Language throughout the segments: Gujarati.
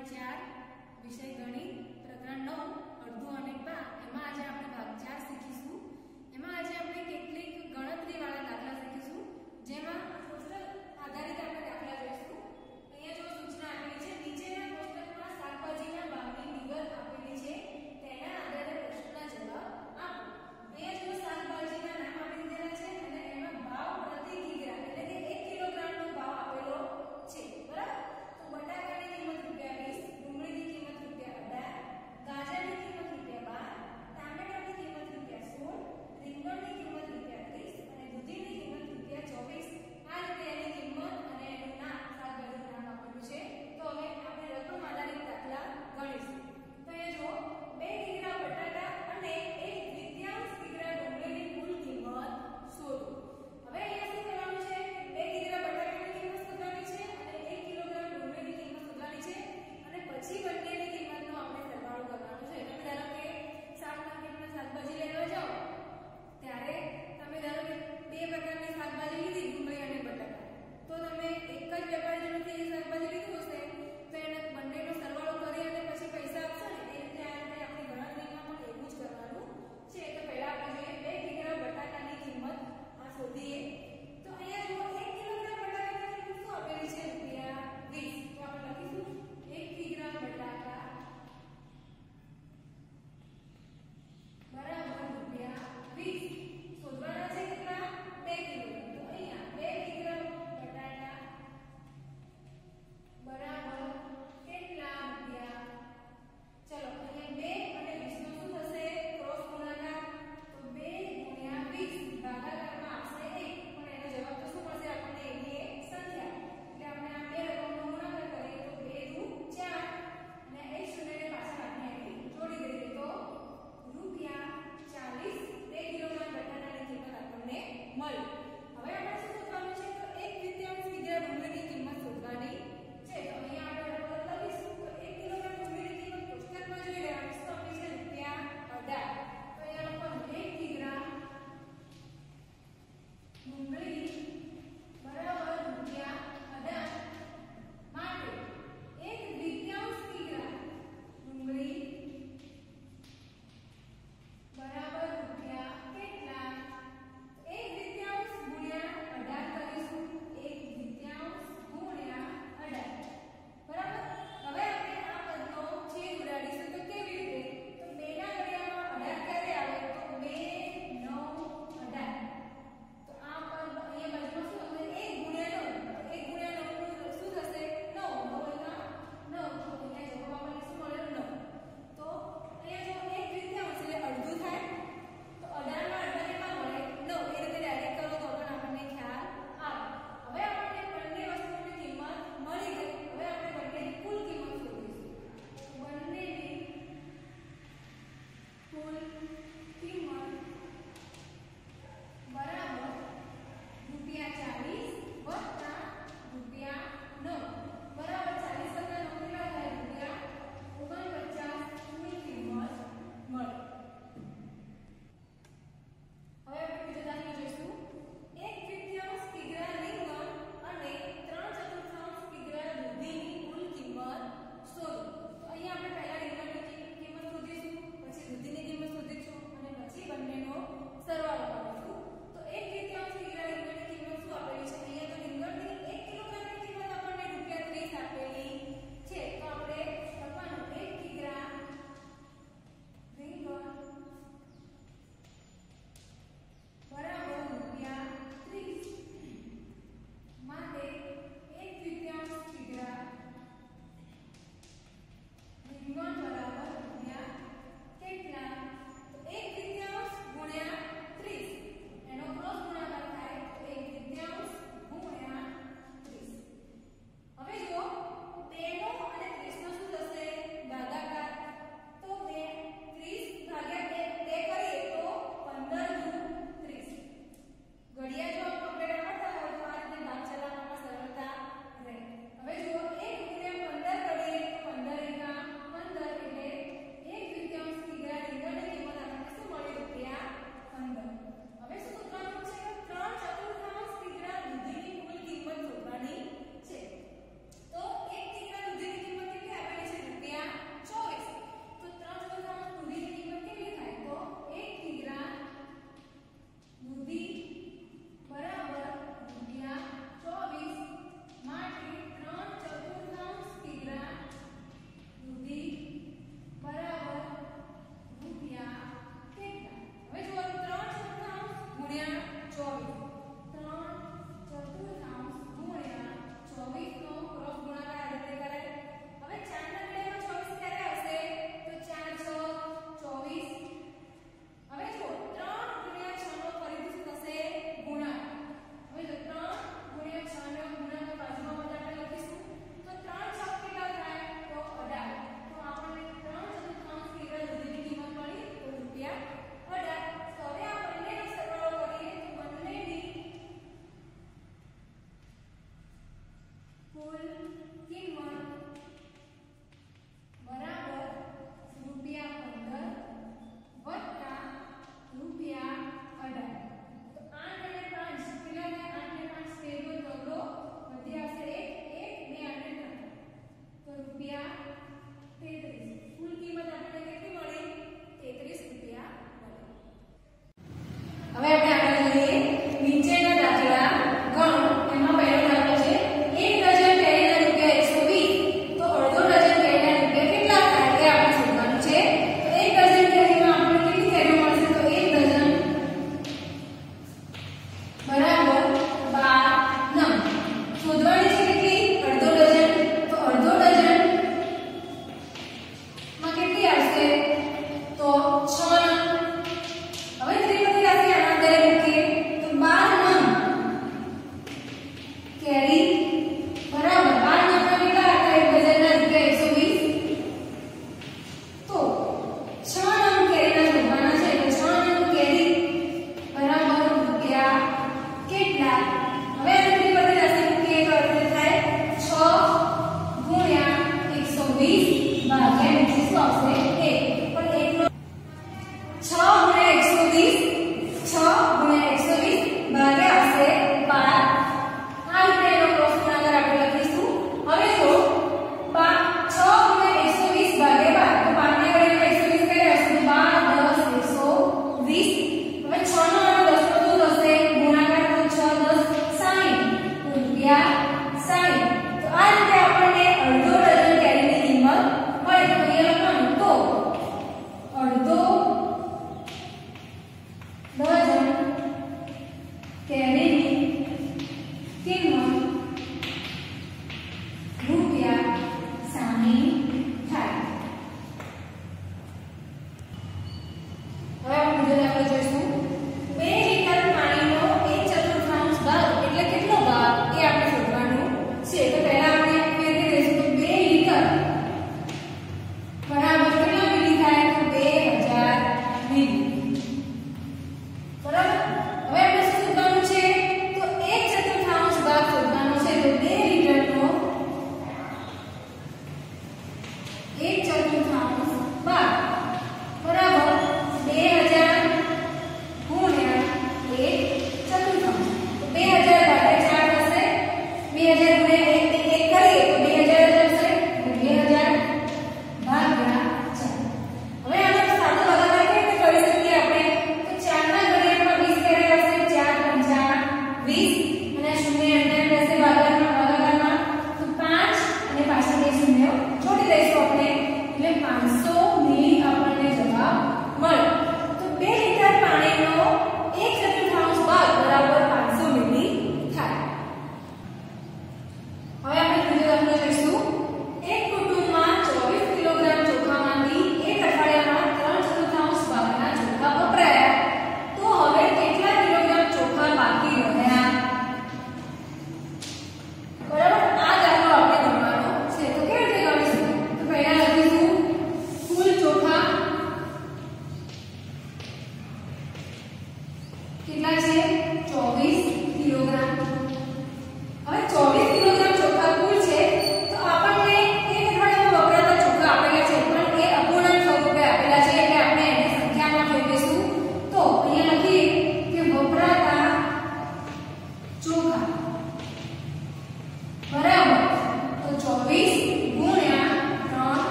4 વિષય ગણિત પ્રકરણ 9 અડધું અને પા એમાં આજે આપણે ભાગ 4 શીખીશું। એમાં આજે આપણે કેટલીક ગણતરીવાળા દાખલા શીખીશું, જેમાં કોષ્ટક આધારિત આપણે દાખલા જોઈશું। અહીંયા જો સૂચના આપેલી છે, નીચેના કોષ્ટકમાં શાકભાજીના ભાવની વિગત આપેલી છે, તેના આધારે પ્રશ્નના જવાબ આપો। અહીંયા જો શાકભાજીના નામ આપી દીધેલા છે અને એમાં ભાવ પ્રતિ કિગ્રા એટલે કે 1 કિલોગ્રામનો ભાવ આપેલો છે, બરાબર। તો બટાકાની કિંમત ₹20, ડુંગળીની કિંમત ₹18,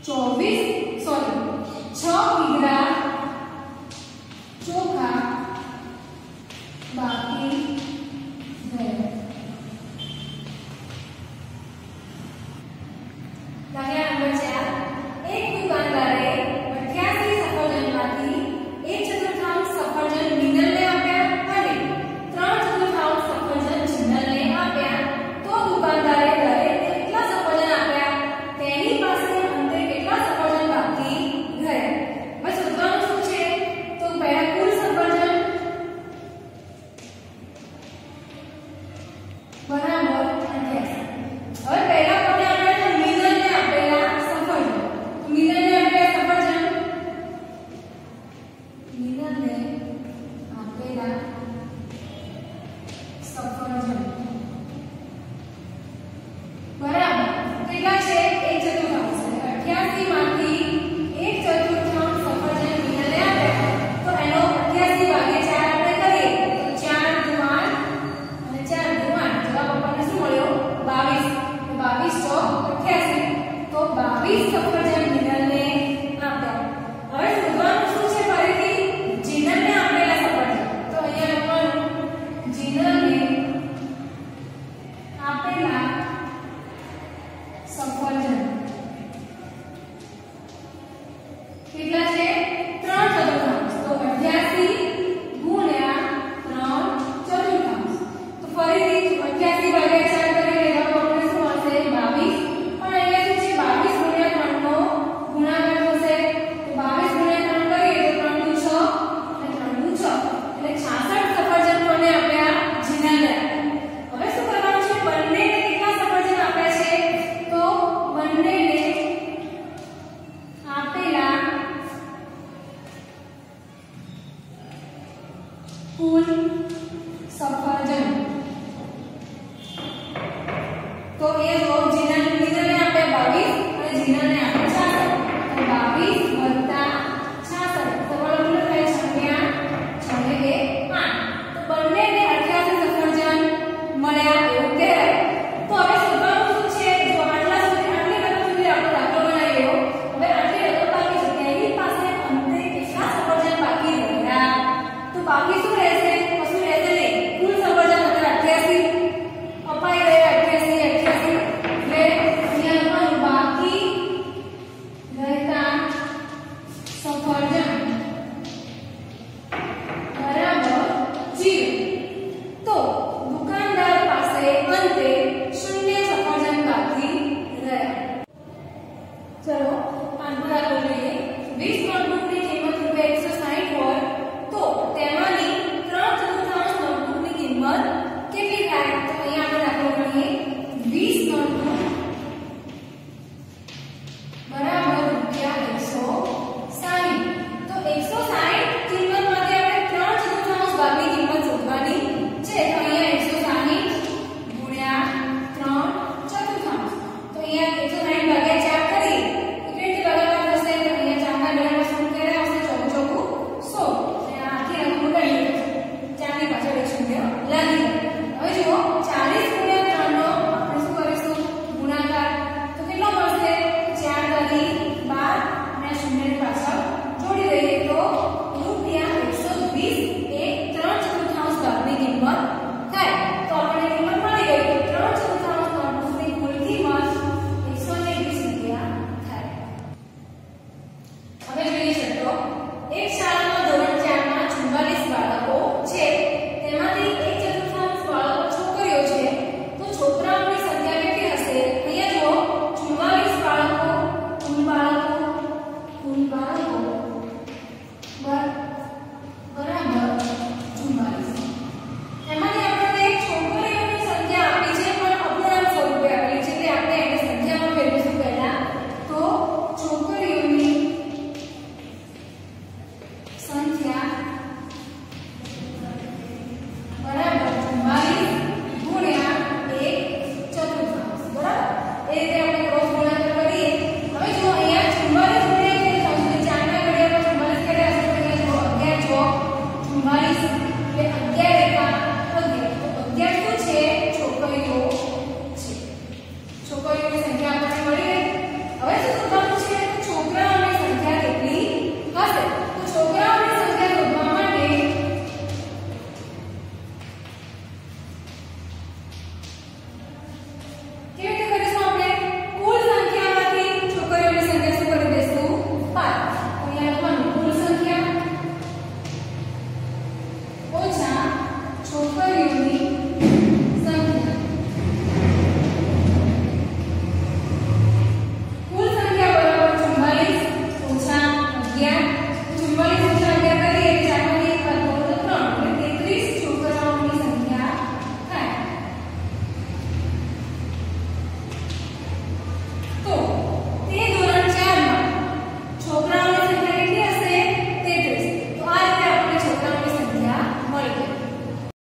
કિગ્રા ચોખા બાકી રહ્યા. દાખલા નંબર 4 એક દુકાનદારે 88 સફરજનમાંથી 1/4 સફરજન મિનલને આપ્યા અને 3/4 સફરજન જીનલને આપ્યા. તો દુકાનદારે દરેકને કેટલા સફરજન આપ્યા તેની પાસે અંતે કેટલા સફરજન બાકી રહ્યા. હવે શોધવાનું શું છે? તો પહેલા કુલ સફરજન બરાબર 88. હવે પહેલા કુલ સફરજન તો એ જો જીનલને આપ્યા 22 અને જીનલને આપ્યા 66 તો 22 + 66 સરવાળો કેટલો થાય? 6 તો બંનેને 88 સફરજન મળ્યા એવું કહેવાય. તો હવે શોધવાનું શું છે? જો આટલી રકમ સુધી આપણે દાખલો બનાવ્યો. હવે આટલી રકમ બાકી છે તેની પાસે અંતે કેટલા સફરજન બાકી રહ્યા? તો બાકી શું રહેશે? કશું રહેશે નહીં. કુલ સફરજન હતા 88 અપાઈ ગયા 88 એટલે અહીંયા બાકી રહેતા સફરજન બરાબર 0. તો દુકાનદાર પાસે અંતે 0 સફરજન બાકી રહ્યા. ચલો આગળ જોઈએ. 20 નોટબુકની કિંમત ₹160 હોય તો તેમાંની 3/4 નોટબુકની કિંમત કેટલી થાય? તો અહીંયા આપણે દાખલો ગણીએ. 20 નોટબુક બરાબર ₹160.